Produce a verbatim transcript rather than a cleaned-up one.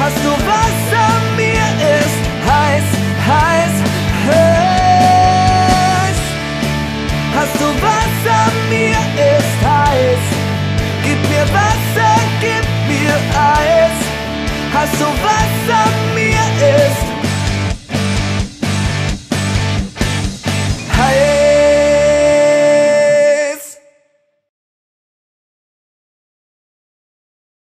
Hast du was an mir ist heiß, heiß, heiß. Hast du was an mir ist heiß. Gib mir Wasser, gib mir Eis. Hast du was an mir ist